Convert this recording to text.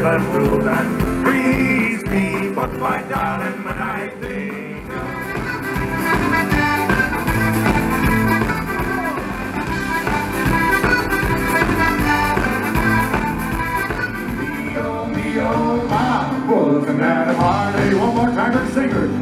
silent rule that frees me. But my darling, when I think me, oh, my, wasn't that a party? One more time, let's sing her.